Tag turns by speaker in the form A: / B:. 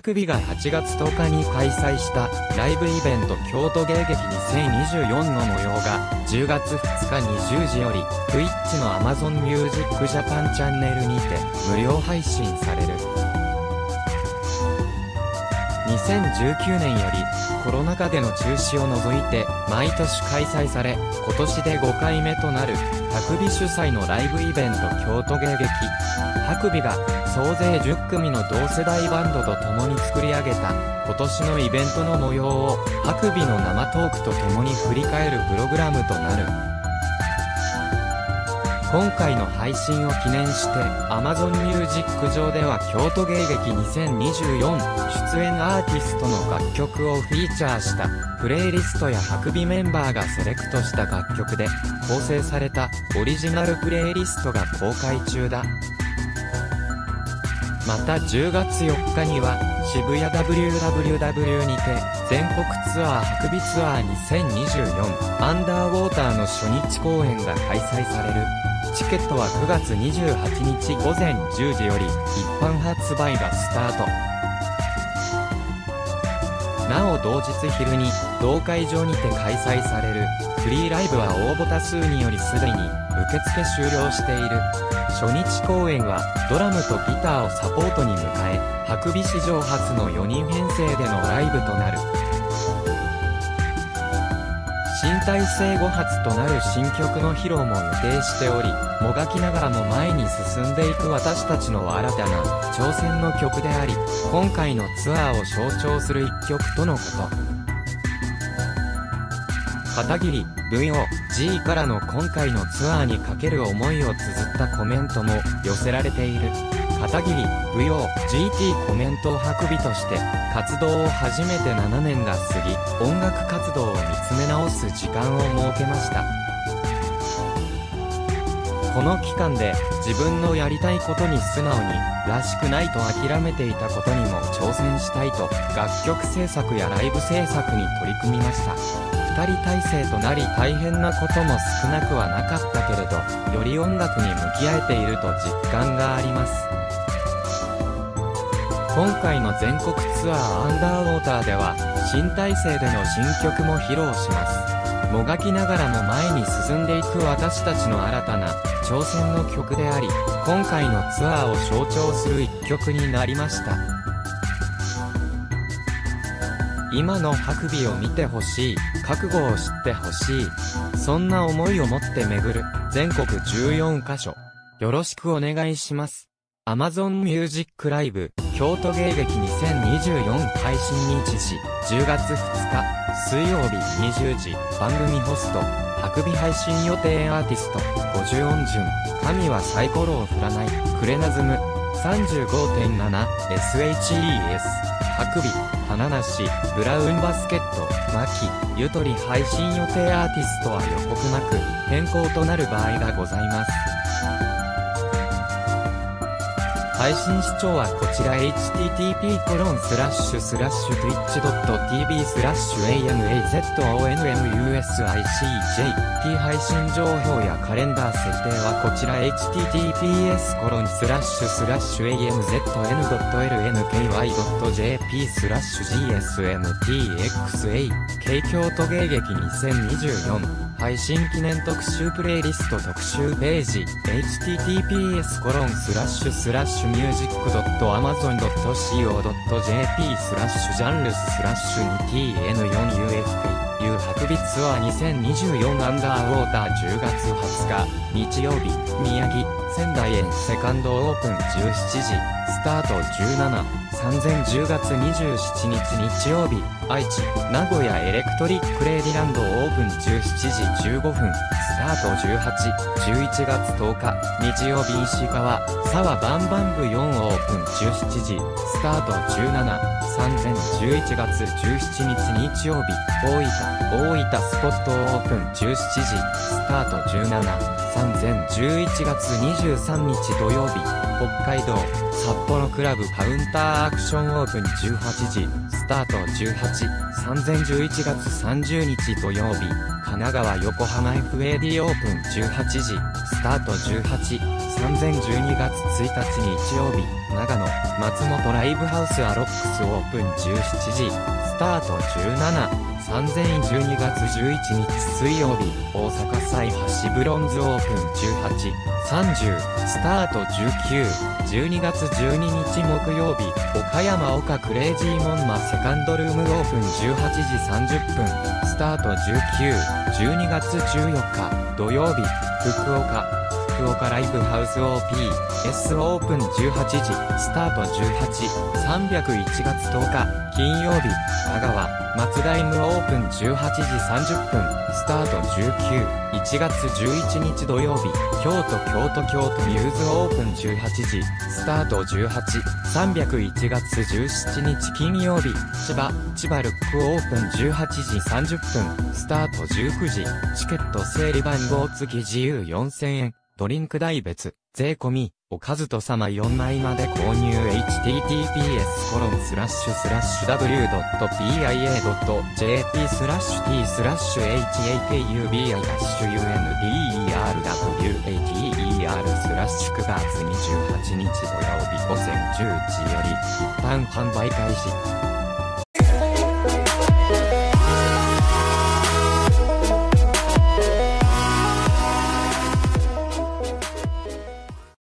A: 白美が8月10日に開催したライブイベント京都芸劇2024の模様が10月2日20時より Twitch の Amazon Music Japan チャンネルにて無料配信される。2019年よりコロナ禍での中止を除いて毎年開催され、今年で5回目となる白美主催のライブイベント京都芸劇。白美が総勢10組の同世代バンドと共に作り上げた今年のイベントの模様を白美の生トークと共に振り返るプログラムとなる。今回の配信を記念して Amazon Music 上では京都芸劇2024出演アーティストの楽曲をフィーチャーしたプレイリストや白美メンバーがセレクトした楽曲で構成されたオリジナルプレイリストが公開中だ。また10月4日には渋谷 WWW にて全国ツアー白美ツアー2024アンダーウォーターの初日公演が開催される。チケットは9月28日午前10時より一般発売がスタート。なお同日昼に同会場にて開催されるフリーライブは応募多数によりすでに受付終了している。初日公演はドラムとギターをサポートに迎え、白美史上初の4人編成でのライブとなる。新体制後初となる新曲の披露も予定しており、もがきながらも前に進んでいく私たちの新たな挑戦の曲であり、今回のツアーを象徴する一曲とのこと。片桐 VOG からの今回のツアーにかける思いを綴ったコメントも寄せられている。片桐 VOGT コメントを白美として活動を始めて7年が過ぎ、音楽活動を見つめ直す時間を設けました。この期間で自分のやりたいことに素直にらしくないと諦めていたことにも挑戦したいと楽曲制作やライブ制作に取り組みました。2人体制となり大変なことも少なくはなかったけれど、より音楽に向き合えていると実感があります。今回の全国ツアーアンダーウォーターでは新体制での新曲も披露します。もがきながらも前に進んでいく私たちの新たな挑戦の曲であり、今回のツアーを象徴する一曲になりました。今の白美を見てほしい、覚悟を知ってほしい、そんな思いを持って巡る全国14カ所よろしくお願いします。 Amazon Music Live 京都芸劇2024配信日時10月2日水曜日20時。番組ホスト白美配信予定アーティスト50音順神はサイコロを振らないクレナズム 35.7 SHES 白美花梨ブラウンバスケットマキゆとり配信予定アーティストは予告なく変更となる場合がございます。配信視聴はこちら http://twitch.tv/amazonmusict 配信情報やカレンダー設定はこちら https://amz.nky.jp/gsmtxa 京都芸劇2024配信記念特集プレイリスト特集ページ https://music.amazon.co.jp/genres/2tn4ufp 白美ツアー2024アンダーウォーター10月20日日曜日宮城仙台園セカンドオープン17時スタート17 3010月27日日曜日愛知名古屋エレクトリックレイディランドオープン17時15分スタート1811月10日日曜日石川沢バンバン部4オープン17時スタート17 3011月17日日曜日大分スポットオープン17時スタート17 3011月23日土曜日北海道札幌クラブカウンターアクションオープン18時スタート18 3011月30日土曜日神奈川横浜 FA デ TTT オープン18時、スタート18、3012月1日日曜日、長野、松本ライブハウスアロックスオープン17時、スタート17、3012月11日水曜日、大阪西橋ブロンズオープン18、30、スタート19、12月12日木曜日、岡山岡クレイジーモンマセカンドルームオープン18時30分、スタート19、12月14日土曜日、福岡ライブハウス OP、S オープン18時、スタート18、301月10日、金曜日、香川、松田 M オープン18時30分、スタート19、1月11日土曜日、京都ミューズオープン18時、スタート18、301月17日金曜日、千葉ルックオープン18時30分、スタート19時、チケット整理番号付き自由4000円。ドリンク代別、税込み、おかずと様4枚まで購入 https://www.jp/t/api-underwater/9月28日土曜日午前10時より、一般販売開始。